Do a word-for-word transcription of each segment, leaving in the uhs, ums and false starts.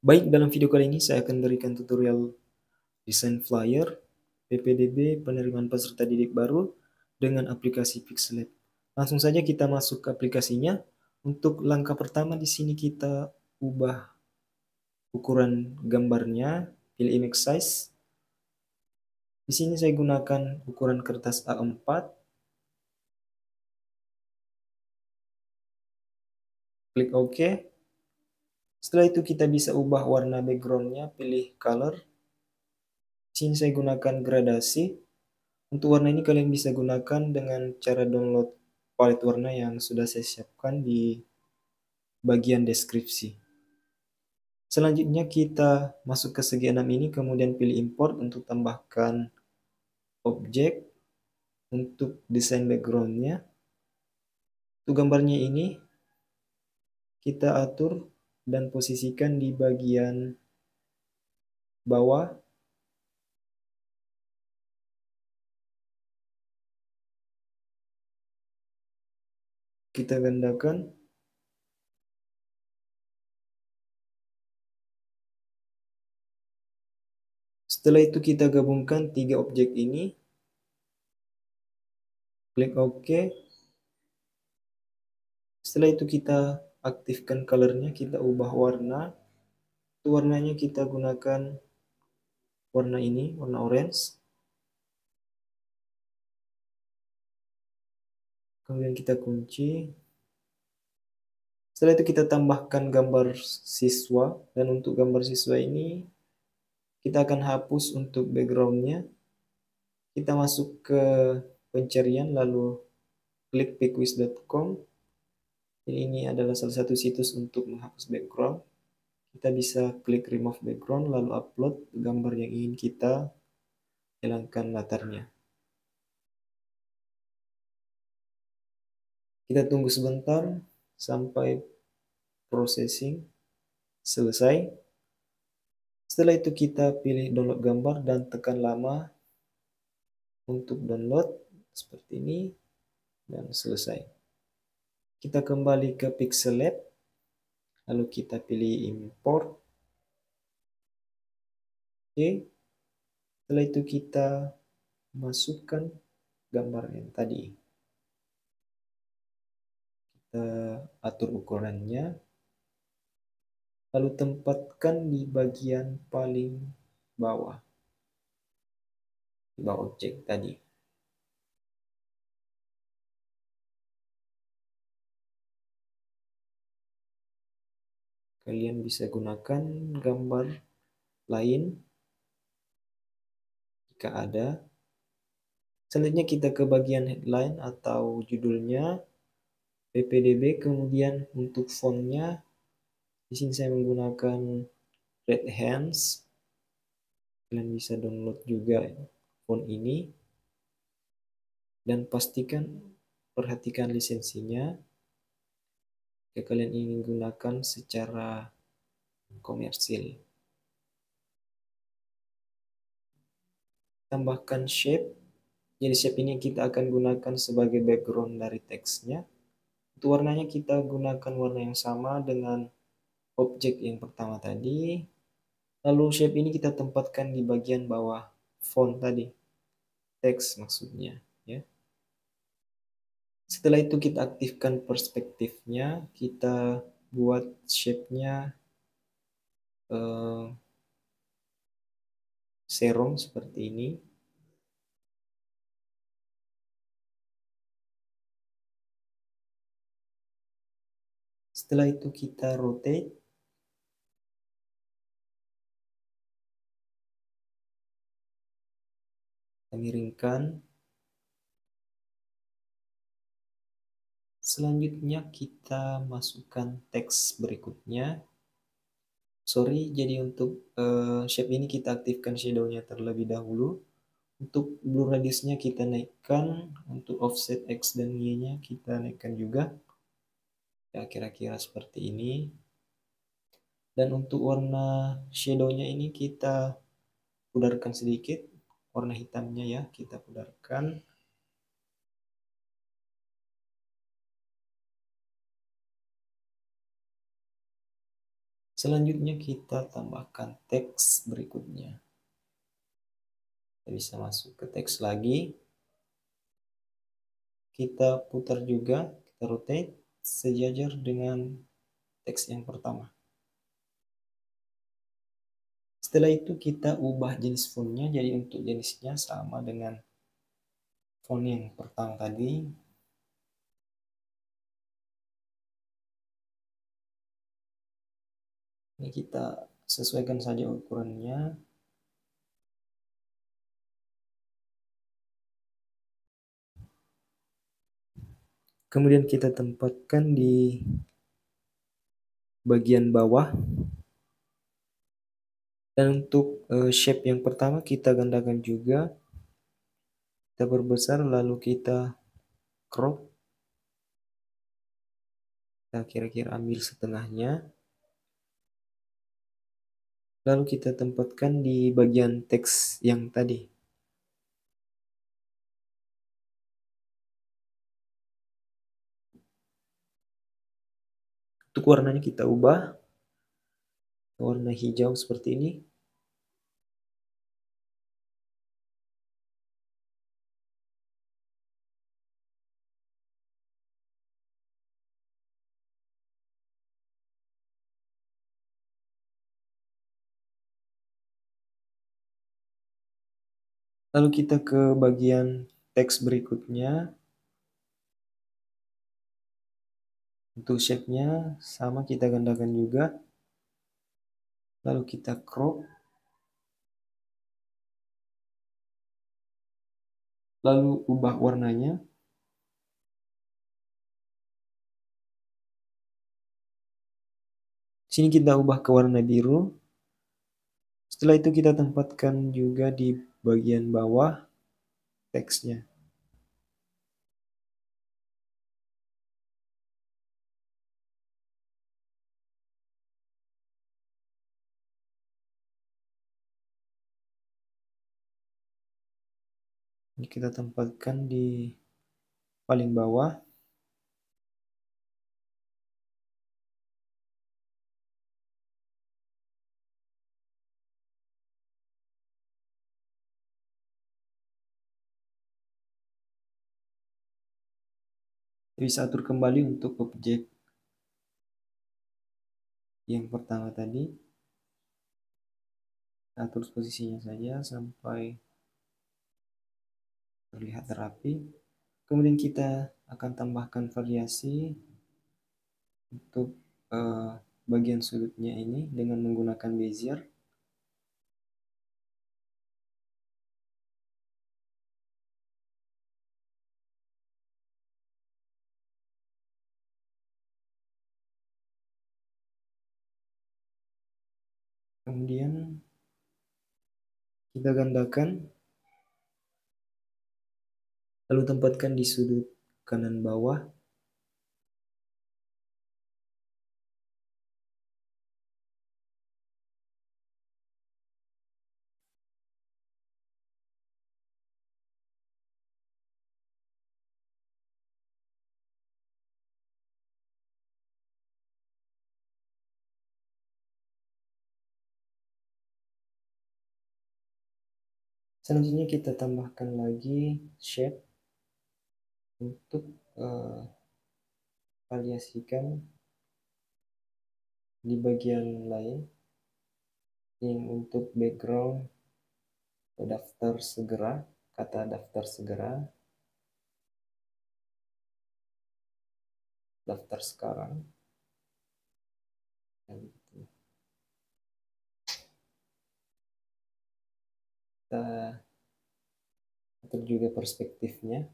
Baik, dalam video kali ini saya akan berikan tutorial desain flyer, P P D B, penerimaan peserta didik baru dengan aplikasi Pixellab. Langsung saja kita masuk ke aplikasinya. Untuk langkah pertama di sini kita ubah ukuran gambarnya, pilih image size. Di sini saya gunakan ukuran kertas A empat. Klik OK. Setelah itu kita bisa ubah warna backgroundnya, pilih color. Di sini saya gunakan gradasi. Untuk warna ini kalian bisa gunakan dengan cara download palette warna yang sudah saya siapkan di bagian deskripsi. Selanjutnya kita masuk ke segi enam ini, kemudian pilih import untuk tambahkan objek untuk desain backgroundnya. Untuk gambarnya ini kita atur dan posisikan di bagian bawah. Kita gandakan. Setelah itu kita gabungkan tiga objek ini. Klik OK. Setelah itu kita aktifkan colornya, kita ubah warna. Itu warnanya kita gunakan warna ini, warna orange. Kemudian kita kunci. Setelah itu kita tambahkan gambar siswa. Dan untuk gambar siswa ini kita akan hapus untuk backgroundnya. Kita masuk ke pencarian lalu klik pquiz dot com. Ini adalah salah satu situs untuk menghapus background. Kita bisa klik remove background lalu upload gambar yang ingin kita hilangkan latarnya. Kita tunggu sebentar sampai processing selesai. Setelah itu kita pilih download gambar dan tekan lama untuk download seperti ini dan selesai. Kita kembali ke Pixellab, lalu kita pilih import. Oke. Setelah itu kita masukkan gambar yang tadi. Kita atur ukurannya. Lalu tempatkan di bagian paling bawah. Di bawah objek tadi. Kalian bisa gunakan gambar lain jika ada. Selanjutnya kita ke bagian headline atau judulnya, P P D B, kemudian untuk fontnya, di sini saya menggunakan Red Hands. Kalian bisa download juga font ini. Dan pastikan, perhatikan lisensinya. Jika kalian ingin gunakan secara komersil. Tambahkan shape. Jadi shape ini kita akan gunakan sebagai background dari teksnya. Untuk warnanya kita gunakan warna yang sama dengan objek yang pertama tadi. Lalu shape ini kita tempatkan di bagian bawah font tadi. Teks maksudnya. Ya. Setelah itu kita aktifkan perspektifnya. Kita buat shape-nya eh, serong seperti ini. Setelah itu kita rotate. Kita miringkan. Selanjutnya kita masukkan teks berikutnya. Sorry, jadi untuk uh, shape ini kita aktifkan shadow-nya terlebih dahulu. Untuk blur radiusnya kita naikkan. Untuk offset X dan Y-nya kita naikkan juga. Ya, kira-kira seperti ini. Dan untuk warna shadow-nya ini kita pudarkan sedikit. Warna hitamnya ya, kita pudarkan. Selanjutnya kita tambahkan teks berikutnya. Kita bisa masuk ke teks lagi. Kita putar juga, kita rotate sejajar dengan teks yang pertama. Setelah itu kita ubah jenis fontnya, jadi untuk jenisnya sama dengan font yang pertama tadi. Ini kita sesuaikan saja ukurannya. Kemudian kita tempatkan di bagian bawah. Dan untuk uh, shape yang pertama kita gandakan juga. Kita perbesar lalu kita crop. Kita kira-kira ambil setengahnya. Lalu kita tempatkan di bagian teks yang tadi. Untuk warnanya kita ubah. Warna hijau seperti ini. Lalu kita ke bagian teks berikutnya. Untuk shape-nya sama kita gandakan juga. Lalu kita crop. Lalu ubah warnanya. Sini kita ubah ke warna biru. Setelah itu kita tempatkan juga di bagian bawah teksnya. Ini kita tempatkan di paling bawah. Bisa atur kembali untuk objek yang pertama tadi. Atur posisinya saja sampai terlihat rapi. Kemudian kita akan tambahkan variasi untuk uh, bagian sudutnya ini dengan menggunakan bezier. Kemudian kita gandakan, lalu tempatkan di sudut kanan bawah. Selanjutnya kita tambahkan lagi shape untuk uh, variasikan di bagian lain. Yang untuk background daftar segera, kata daftar segera, daftar sekarang. Kita atur juga perspektifnya.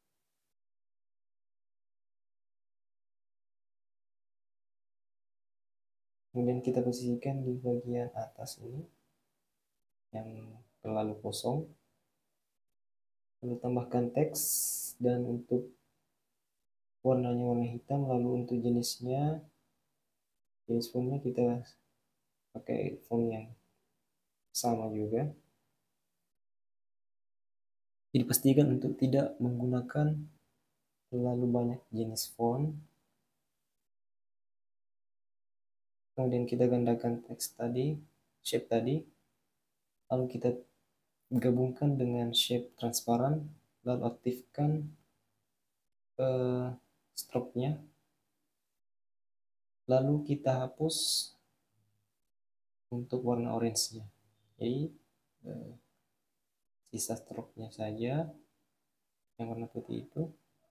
Kemudian kita posisikan di bagian atas ini yang terlalu kosong. Lalu tambahkan teks dan untuk warnanya warna hitam. Lalu untuk jenisnya, jenis fontnya kita pakai font yang sama juga. Jadi pastikan untuk tidak menggunakan terlalu banyak jenis font. kemudian kita gandakan teks tadi, shape tadi, lalu kita gabungkan dengan shape transparan, lalu aktifkan eh, stroke-nya, lalu kita hapus untuk warna orange-nya. Jadi eh, sisa stroke-nya saja yang warna putih itu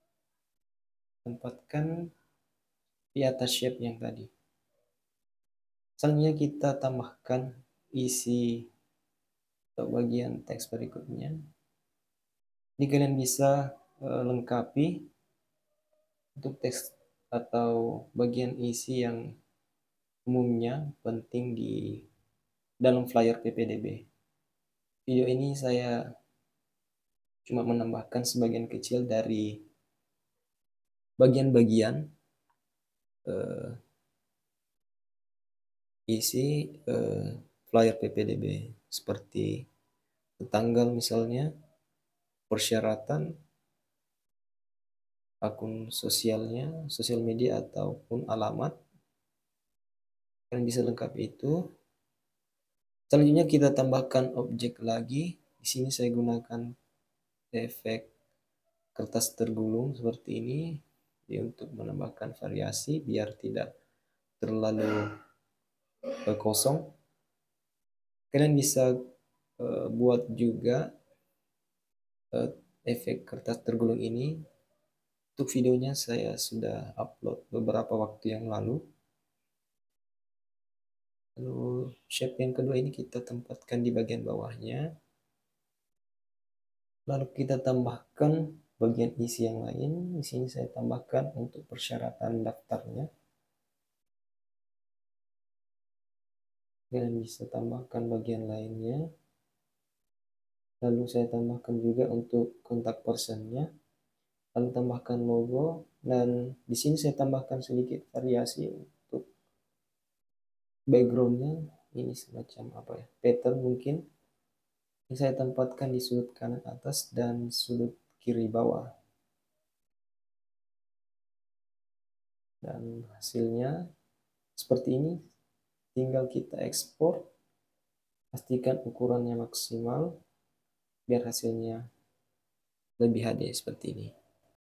tempatkan di atas shape yang tadi. Selanjutnya kita tambahkan isi untuk bagian teks berikutnya. Jadi kalian bisa uh, lengkapi untuk teks atau bagian isi yang umumnya penting di dalam flyer P P D B. Video ini saya cuma menambahkan sebagian kecil dari bagian-bagian uh, isi uh, flyer P P D B seperti tanggal misalnya, persyaratan, akun sosialnya, sosial media ataupun alamat. Kalian bisa lengkapi itu. Selanjutnya kita tambahkan objek lagi. Di sini saya gunakan efek kertas tergulung seperti ini, ya, untuk menambahkan variasi biar tidak terlalu uh, kosong. Kalian bisa uh, buat juga uh, efek kertas tergulung ini. Untuk videonya saya sudah upload beberapa waktu yang lalu. Lalu shape yang kedua ini kita tempatkan di bagian bawahnya. Lalu kita tambahkan bagian isi yang lain. Di sini saya tambahkan untuk persyaratan daftarnya. Kalian bisa tambahkan bagian lainnya. Lalu saya tambahkan juga untuk kontak personnya. Lalu tambahkan logo, dan di sini saya tambahkan sedikit variasi untuk backgroundnya. Ini semacam apa ya, pattern mungkin. Ini saya tempatkan di sudut kanan atas dan sudut kiri bawah. Dan hasilnya seperti ini. Tinggal kita ekspor. Pastikan ukurannya maksimal biar hasilnya lebih H D seperti ini.